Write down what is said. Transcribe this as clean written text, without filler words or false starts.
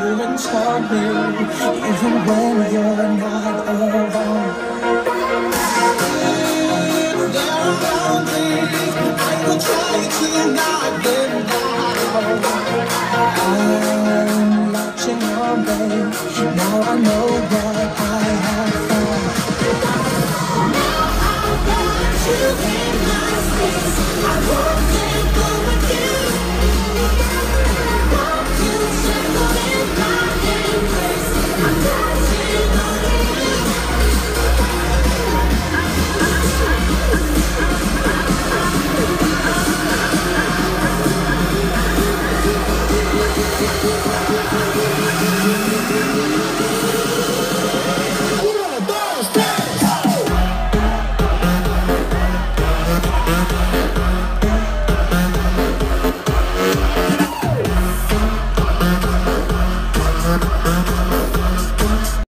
and charming, even when you're not around. There are boundaries I will try to knock them down. I'm latching on, babe. Now I know why.